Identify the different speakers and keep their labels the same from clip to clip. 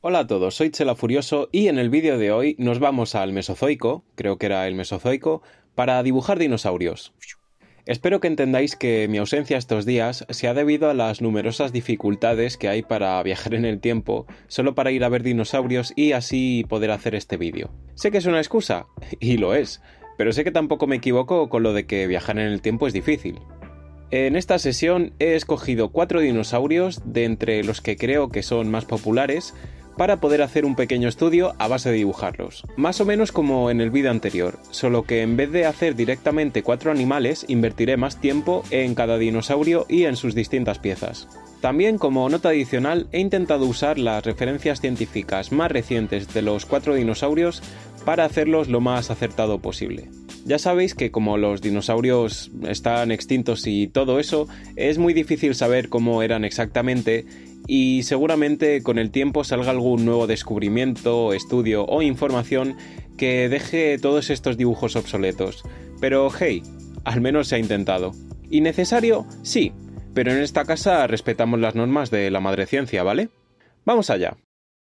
Speaker 1: Hola a todos, soy Chela Furioso y en el vídeo de hoy nos vamos al Mesozoico, creo que era el Mesozoico, para dibujar dinosaurios. Espero que entendáis que mi ausencia estos días se ha debido a las numerosas dificultades que hay para viajar en el tiempo solo para ir a ver dinosaurios y así poder hacer este vídeo. Sé que es una excusa, y lo es, pero sé que tampoco me equivoco con lo de que viajar en el tiempo es difícil. En esta sesión he escogido 4 dinosaurios de entre los que creo que son más populares para poder hacer un pequeño estudio a base de dibujarlos. Más o menos como en el vídeo anterior, solo que en vez de hacer directamente 4 animales, invertiré más tiempo en cada dinosaurio y en sus distintas piezas. También, como nota adicional, he intentado usar las referencias científicas más recientes de los 4 dinosaurios para hacerlos lo más acertado posible. Ya sabéis que como los dinosaurios están extintos y todo eso, es muy difícil saber cómo eran exactamente y seguramente con el tiempo salga algún nuevo descubrimiento, estudio o información que deje todos estos dibujos obsoletos. Pero hey, al menos se ha intentado. ¿Innecesario? Sí, pero en esta casa respetamos las normas de la madre ciencia, ¿vale? Vamos allá.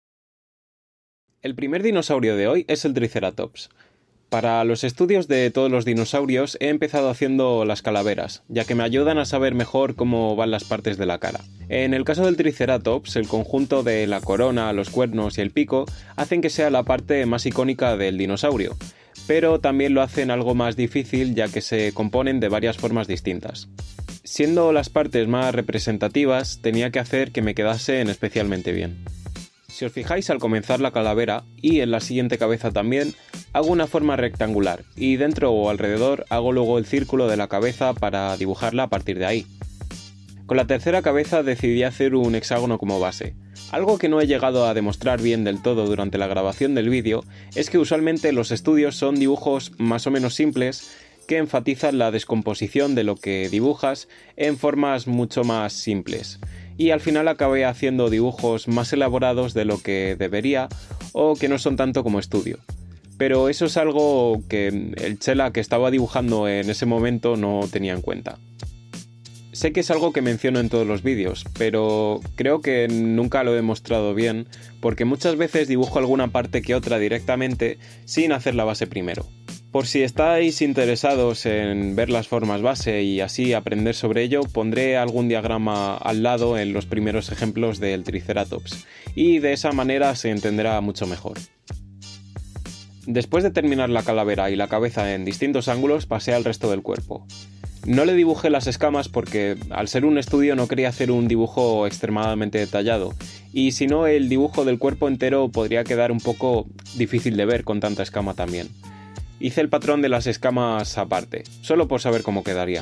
Speaker 1: El primer dinosaurio de hoy es el Triceratops. Para los estudios de todos los dinosaurios he empezado haciendo las calaveras, ya que me ayudan a saber mejor cómo van las partes de la cara. En el caso del Triceratops, el conjunto de la corona, los cuernos y el pico hacen que sea la parte más icónica del dinosaurio, pero también lo hacen algo más difícil ya que se componen de varias formas distintas. Siendo las partes más representativas, tenía que hacer que me quedasen especialmente bien. Si os fijáis al comenzar la calavera, y en la siguiente cabeza también, hago una forma rectangular, y dentro o alrededor hago luego el círculo de la cabeza para dibujarla a partir de ahí. Con la tercera cabeza decidí hacer un hexágono como base. Algo que no he llegado a demostrar bien del todo durante la grabación del vídeo es que usualmente los estudios son dibujos más o menos simples que enfatizan la descomposición de lo que dibujas en formas mucho más simples. Y al final acabé haciendo dibujos más elaborados de lo que debería o que no son tanto como estudio. Pero eso es algo que el Chela que estaba dibujando en ese momento no tenía en cuenta. Sé que es algo que menciono en todos los vídeos, pero creo que nunca lo he demostrado bien porque muchas veces dibujo alguna parte que otra directamente sin hacer la base primero. Por si estáis interesados en ver las formas base y así aprender sobre ello, pondré algún diagrama al lado en los primeros ejemplos del Triceratops, y de esa manera se entenderá mucho mejor. Después de terminar la calavera y la cabeza en distintos ángulos, pasé al resto del cuerpo. No le dibujé las escamas porque, al ser un estudio, no quería hacer un dibujo extremadamente detallado, y si no, el dibujo del cuerpo entero podría quedar un poco difícil de ver con tanta escama también. Hice el patrón de las escamas aparte, solo por saber cómo quedaría.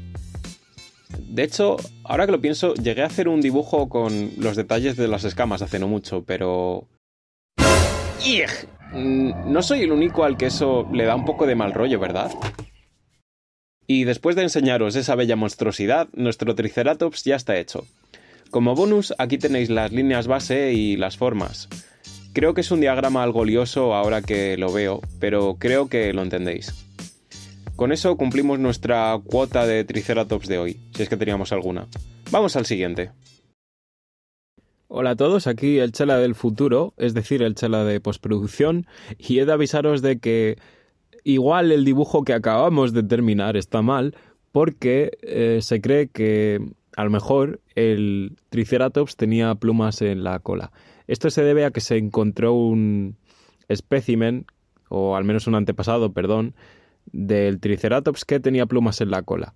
Speaker 1: De hecho, ahora que lo pienso, llegué a hacer un dibujo con los detalles de las escamas hace no mucho, pero... ¡Ig! No soy el único al que eso le da un poco de mal rollo, ¿verdad? Y después de enseñaros esa bella monstruosidad, nuestro Triceratops ya está hecho. Como bonus, aquí tenéis las líneas base y las formas. Creo que es un diagrama algo lioso ahora que lo veo, pero creo que lo entendéis. Con eso cumplimos nuestra cuota de Triceratops de hoy, si es que teníamos alguna. Vamos al siguiente. Hola a todos, aquí el Chela del futuro, es decir, el Chela de postproducción, y he de avisaros de que igual el dibujo que acabamos de terminar está mal, porque se cree que a lo mejor el Triceratops tenía plumas en la cola. Esto se debe a que se encontró un espécimen, o al menos un antepasado, perdón, del Triceratops que tenía plumas en la cola.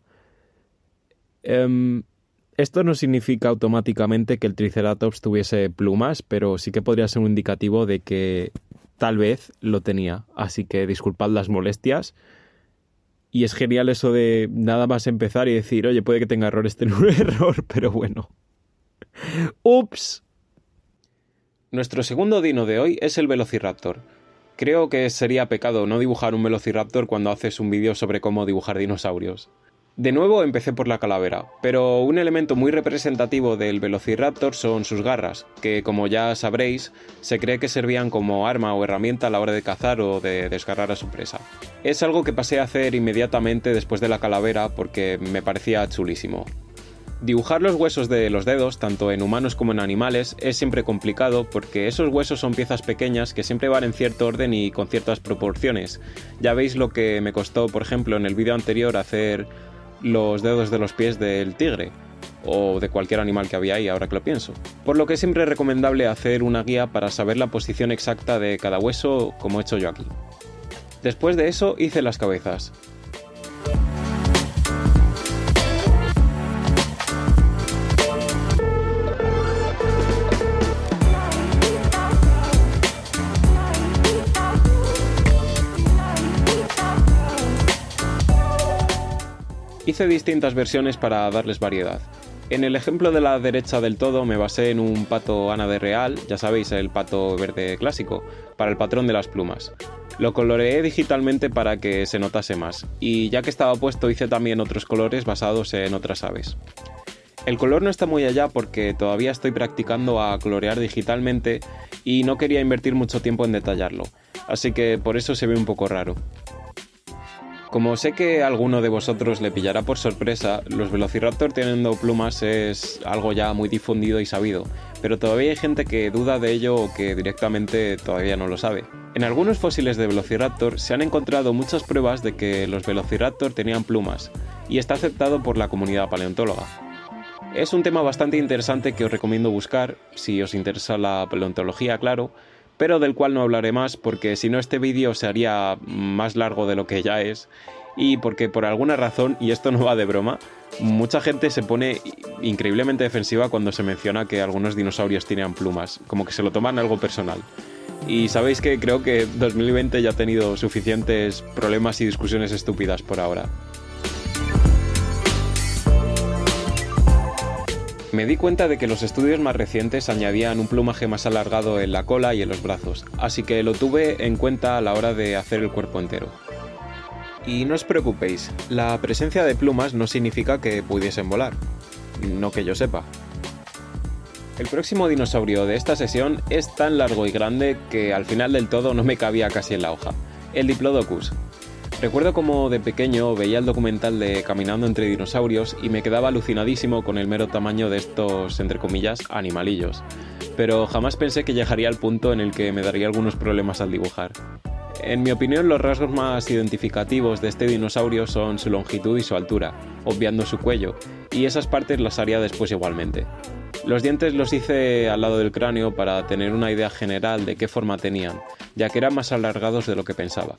Speaker 1: Esto no significa automáticamente que el Triceratops tuviese plumas, pero sí que podría ser un indicativo de que tal vez lo tenía. Así que disculpad las molestias. Y es genial eso de nada más empezar y decir, oye, puede que tenga errores, tener un error, pero bueno. ¡Ups! Nuestro segundo dino de hoy es el Velociraptor. Creo que sería pecado no dibujar un Velociraptor cuando haces un vídeo sobre cómo dibujar dinosaurios. De nuevo empecé por la calavera, pero un elemento muy representativo del Velociraptor son sus garras, que como ya sabréis, se cree que servían como arma o herramienta a la hora de cazar o de desgarrar a su presa. Es algo que pasé a hacer inmediatamente después de la calavera porque me parecía chulísimo. Dibujar los huesos de los dedos, tanto en humanos como en animales, es siempre complicado porque esos huesos son piezas pequeñas que siempre van en cierto orden y con ciertas proporciones. Ya veis lo que me costó, por ejemplo, en el vídeo anterior hacer los dedos de los pies del tigre, o de cualquier animal que había ahí, ahora que lo pienso. Por lo que es siempre recomendable hacer una guía para saber la posición exacta de cada hueso, como he hecho yo aquí. Después de eso hice las cabezas. Hice distintas versiones para darles variedad. En el ejemplo de la derecha del todo me basé en un pato Ana de Real, ya sabéis, el pato verde clásico, para el patrón de las plumas. Lo coloreé digitalmente para que se notase más, y ya que estaba puesto hice también otros colores basados en otras aves. El color no está muy allá porque todavía estoy practicando a colorear digitalmente y no quería invertir mucho tiempo en detallarlo, así que por eso se ve un poco raro. Como sé que a alguno de vosotros le pillará por sorpresa, los Velociraptor teniendo plumas es algo ya muy difundido y sabido, pero todavía hay gente que duda de ello o que directamente todavía no lo sabe. En algunos fósiles de Velociraptor se han encontrado muchas pruebas de que los Velociraptor tenían plumas, y está aceptado por la comunidad paleontóloga. Es un tema bastante interesante que os recomiendo buscar, si os interesa la paleontología, claro, pero del cual no hablaré más porque si no este vídeo se haría más largo de lo que ya es, y porque por alguna razón, y esto no va de broma, mucha gente se pone increíblemente defensiva cuando se menciona que algunos dinosaurios tenían plumas, como que se lo toman algo personal. Y sabéis que creo que 2020 ya ha tenido suficientes problemas y discusiones estúpidas por ahora. Me di cuenta de que los estudios más recientes añadían un plumaje más alargado en la cola y en los brazos, así que lo tuve en cuenta a la hora de hacer el cuerpo entero. Y no os preocupéis, la presencia de plumas no significa que pudiesen volar, no que yo sepa. El próximo dinosaurio de esta sesión es tan largo y grande que al final del todo no me cabía casi en la hoja, el Diplodocus. Recuerdo como de pequeño veía el documental de Caminando entre dinosaurios y me quedaba alucinadísimo con el mero tamaño de estos, entre comillas, animalillos, pero jamás pensé que llegaría al punto en el que me daría algunos problemas al dibujar. En mi opinión, los rasgos más identificativos de este dinosaurio son su longitud y su altura, obviando su cuello, y esas partes las haría después igualmente. Los dientes los hice al lado del cráneo para tener una idea general de qué forma tenían, ya que eran más alargados de lo que pensaba.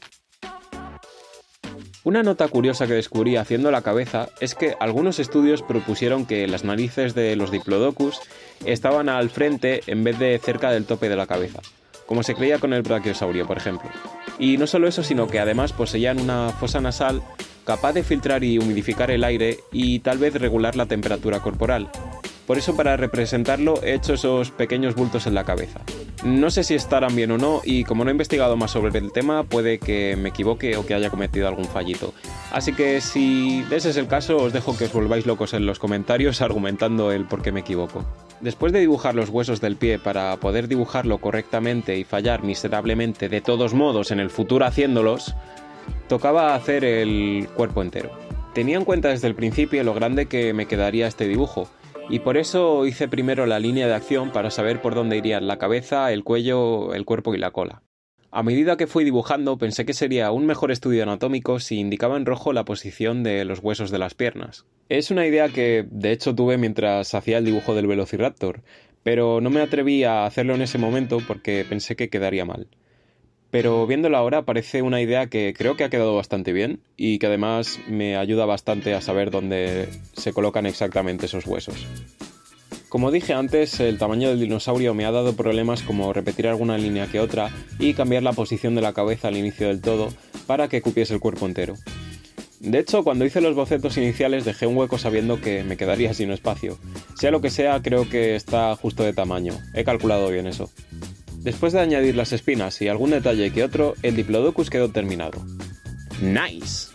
Speaker 1: Una nota curiosa que descubrí haciendo la cabeza es que algunos estudios propusieron que las narices de los Diplodocus estaban al frente en vez de cerca del tope de la cabeza, como se creía con el brachiosaurio, por ejemplo. Y no solo eso, sino que además poseían una fosa nasal capaz de filtrar y humidificar el aire y tal vez regular la temperatura corporal. Por eso, para representarlo, he hecho esos pequeños bultos en la cabeza. No sé si estarán bien o no, y como no he investigado más sobre el tema, puede que me equivoque o que haya cometido algún fallito. Así que si ese es el caso, os dejo que os volváis locos en los comentarios argumentando el por qué me equivoco. Después de dibujar los huesos del pie para poder dibujarlo correctamente y fallar miserablemente de todos modos en el futuro haciéndolos, tocaba hacer el cuerpo entero. Tenía en cuenta desde el principio lo grande que me quedaría este dibujo, y por eso hice primero la línea de acción para saber por dónde irían la cabeza, el cuello, el cuerpo y la cola. A medida que fui dibujando pensé que sería un mejor estudio anatómico si indicaba en rojo la posición de los huesos de las piernas. Es una idea que de hecho tuve mientras hacía el dibujo del Velociraptor, pero no me atreví a hacerlo en ese momento porque pensé que quedaría mal. Pero viéndolo ahora parece una idea que creo que ha quedado bastante bien y que además me ayuda bastante a saber dónde se colocan exactamente esos huesos. Como dije antes, el tamaño del dinosaurio me ha dado problemas como repetir alguna línea que otra y cambiar la posición de la cabeza al inicio del todo para que cupiese el cuerpo entero. De hecho, cuando hice los bocetos iniciales dejé un hueco sabiendo que me quedaría sin espacio. Sea lo que sea, creo que está justo de tamaño. He calculado bien eso. Después de añadir las espinas y algún detalle que otro, el Diplodocus quedó terminado. ¡Nice!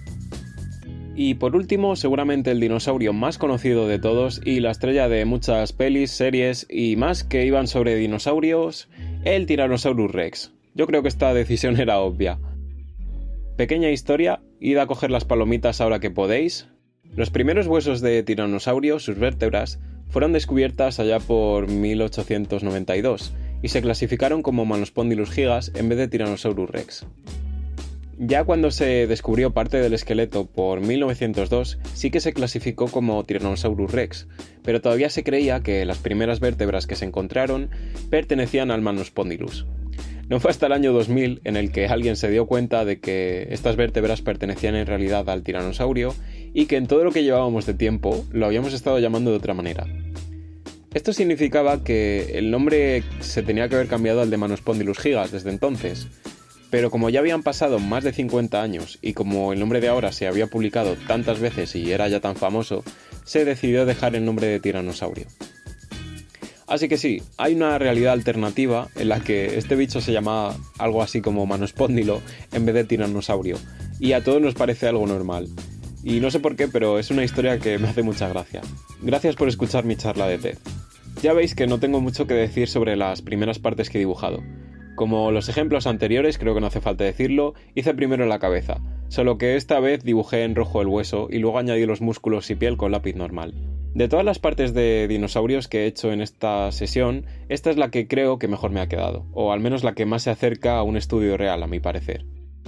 Speaker 1: Y por último, seguramente el dinosaurio más conocido de todos y la estrella de muchas pelis, series y más que iban sobre dinosaurios, el Tyrannosaurus Rex. Yo creo que esta decisión era obvia. Pequeña historia, id a coger las palomitas ahora que podéis. Los primeros huesos de tiranosaurio, sus vértebras, fueron descubiertas allá por 1892 y se clasificaron como Manospondylus gigas en vez de Tyrannosaurus rex. Ya cuando se descubrió parte del esqueleto por 1902, sí que se clasificó como Tyrannosaurus rex, pero todavía se creía que las primeras vértebras que se encontraron pertenecían al Manospondylus. No fue hasta el año 2000 en el que alguien se dio cuenta de que estas vértebras pertenecían en realidad al tiranosaurio y que en todo lo que llevábamos de tiempo lo habíamos estado llamando de otra manera. Esto significaba que el nombre se tenía que haber cambiado al de Manospondylus gigas desde entonces, pero como ya habían pasado más de 50 años y como el nombre de ahora se había publicado tantas veces y era ya tan famoso, se decidió dejar el nombre de tiranosaurio. Así que sí, hay una realidad alternativa en la que este bicho se llama algo así como Manospóndilo en vez de tiranosaurio, y a todos nos parece algo normal. Y no sé por qué, pero es una historia que me hace mucha gracia. Gracias por escuchar mi charla de TED. Ya veis que no tengo mucho que decir sobre las primeras partes que he dibujado. Como los ejemplos anteriores, creo que no hace falta decirlo, hice primero la cabeza, solo que esta vez dibujé en rojo el hueso y luego añadí los músculos y piel con lápiz normal. De todas las partes de dinosaurios que he hecho en esta sesión, esta es la que creo que mejor me ha quedado, o al menos la que más se acerca a un estudio real, a mi parecer.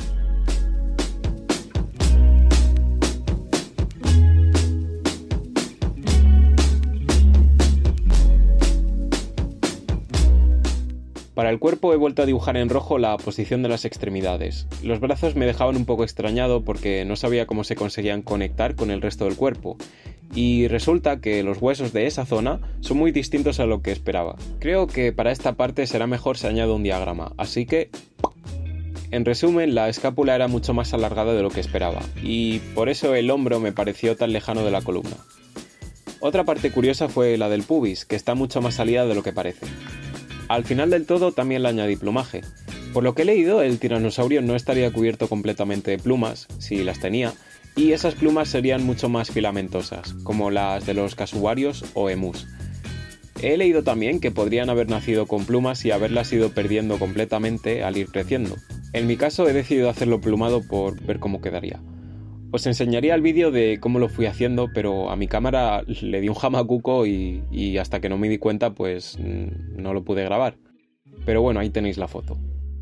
Speaker 1: Para el cuerpo he vuelto a dibujar en rojo la posición de las extremidades. Los brazos me dejaban un poco extrañado porque no sabía cómo se conseguían conectar con el resto del cuerpo. Y resulta que los huesos de esa zona son muy distintos a lo que esperaba. Creo que para esta parte será mejor si añado un diagrama, así que... En resumen, la escápula era mucho más alargada de lo que esperaba, y por eso el hombro me pareció tan lejano de la columna. Otra parte curiosa fue la del pubis, que está mucho más salida de lo que parece. Al final del todo también le añadí plumaje. Por lo que he leído, el tiranosaurio no estaría cubierto completamente de plumas, si las tenía, y esas plumas serían mucho más filamentosas, como las de los casuarios o emus. He leído también que podrían haber nacido con plumas y haberlas ido perdiendo completamente al ir creciendo. En mi caso he decidido hacerlo plumado por ver cómo quedaría. Os enseñaría el vídeo de cómo lo fui haciendo, pero a mi cámara le di un jamacuco y hasta que no me di cuenta pues no lo pude grabar. Pero bueno, ahí tenéis la foto.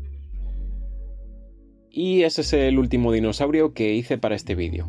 Speaker 1: Y ese es el último dinosaurio que hice para este vídeo.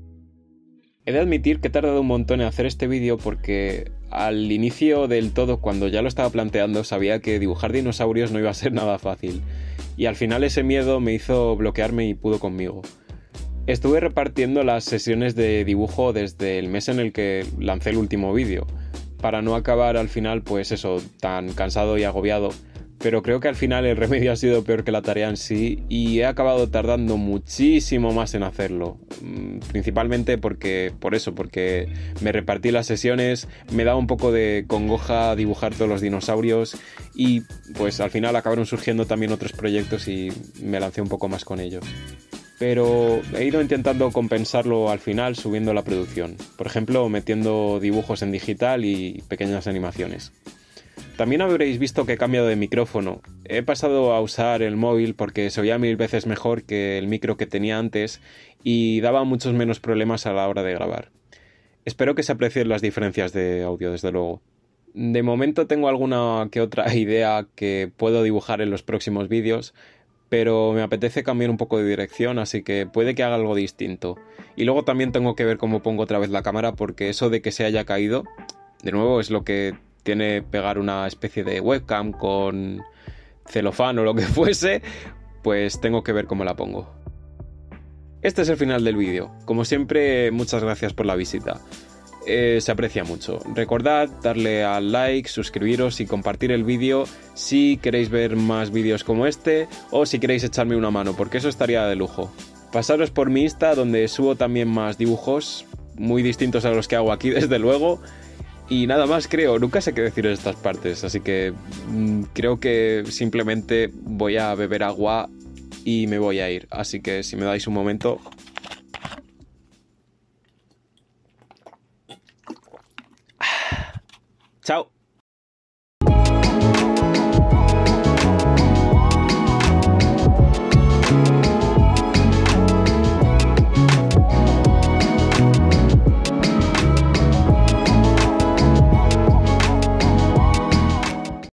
Speaker 1: He de admitir que he tardado un montón en hacer este vídeo porque al inicio del todo, cuando ya lo estaba planteando, sabía que dibujar dinosaurios no iba a ser nada fácil. Y al final ese miedo me hizo bloquearme y pudo conmigo. Estuve repartiendo las sesiones de dibujo desde el mes en el que lancé el último vídeo, para no acabar al final pues eso, tan cansado y agobiado, pero creo que al final el remedio ha sido peor que la tarea en sí y he acabado tardando muchísimo más en hacerlo, principalmente porque me repartí las sesiones, me daba un poco de congoja dibujar todos los dinosaurios y pues al final acabaron surgiendo también otros proyectos y me lancé un poco más con ellos. Pero he ido intentando compensarlo al final subiendo la producción, por ejemplo metiendo dibujos en digital y pequeñas animaciones. También habréis visto que he cambiado de micrófono. He pasado a usar el móvil porque se oía 1000 veces mejor que el micro que tenía antes y daba muchos menos problemas a la hora de grabar. Espero que se aprecien las diferencias de audio, desde luego. De momento tengo alguna que otra idea que puedo dibujar en los próximos vídeos, pero me apetece cambiar un poco de dirección, así que puede que haga algo distinto. Y luego también tengo que ver cómo pongo otra vez la cámara, porque eso de que se haya caído, de nuevo es lo que tiene pegar una especie de webcam con celofán o lo que fuese, pues tengo que ver cómo la pongo. Este es el final del vídeo. Como siempre, muchas gracias por la visita. Se aprecia mucho. Recordad darle al like, suscribiros y compartir el vídeo si queréis ver más vídeos como este o si queréis echarme una mano, porque eso estaría de lujo. Pasaros por mi Insta, donde subo también más dibujos muy distintos a los que hago aquí, desde luego. Y nada más, creo, nunca sé qué decir en estas partes, así que creo que simplemente voy a beber agua y me voy a ir, así que si me dais un momento... ¡Chao!